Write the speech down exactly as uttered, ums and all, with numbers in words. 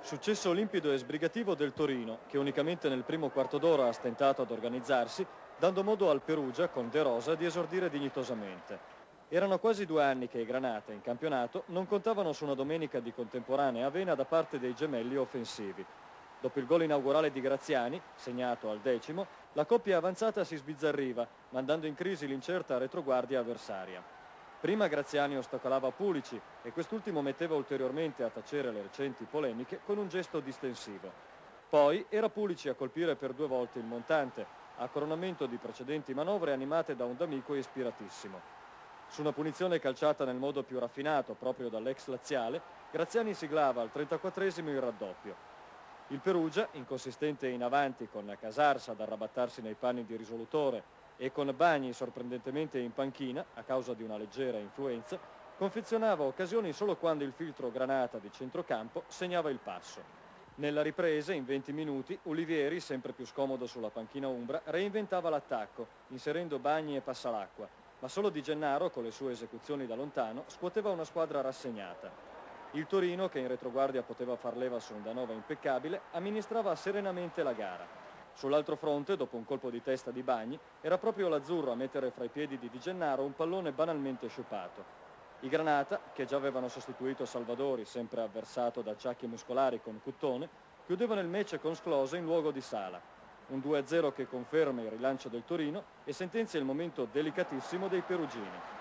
Successo limpido e sbrigativo del Torino, che unicamente nel primo quarto d'ora ha stentato ad organizzarsi, dando modo al Perugia, con De Rosa, di esordire dignitosamente. Erano quasi due anni che i Granata, in campionato, non contavano su una domenica di contemporanea avena da parte dei gemelli offensivi. Dopo il gol inaugurale di Graziani, segnato al decimo, la coppia avanzata si sbizzarriva, mandando in crisi l'incerta retroguardia avversaria. Prima Graziani ostacolava Pulici e quest'ultimo metteva ulteriormente a tacere le recenti polemiche con un gesto distensivo. Poi era Pulici a colpire per due volte il montante, a coronamento di precedenti manovre animate da un D'Amico ispiratissimo. Su una punizione calciata nel modo più raffinato proprio dall'ex laziale, Graziani siglava al trentaquattresimo il raddoppio. Il Perugia, inconsistente in avanti con Casarsa ad arrabattarsi nei panni di risolutore e con Bagni sorprendentemente in panchina a causa di una leggera influenza, confezionava occasioni solo quando il filtro Granata di centrocampo segnava il passo. Nella ripresa, in venti minuti, Olivieri, sempre più scomodo sulla panchina umbra, reinventava l'attacco, inserendo Bagni e Passalacqua, ma solo Di Gennaro, con le sue esecuzioni da lontano, scuoteva una squadra rassegnata. Il Torino, che in retroguardia poteva far leva su un Danova impeccabile, amministrava serenamente la gara. Sull'altro fronte, dopo un colpo di testa di Bagni, era proprio l'Azzurro a mettere fra i piedi di Di Gennaro un pallone banalmente sciupato. I Granata, che già avevano sostituito Salvadori, sempre avversato da acciacchi muscolari con Cuttone, chiudevano il match con Sclose in luogo di Sala. Un due a zero che conferma il rilancio del Torino e sentenzia il momento delicatissimo dei perugini.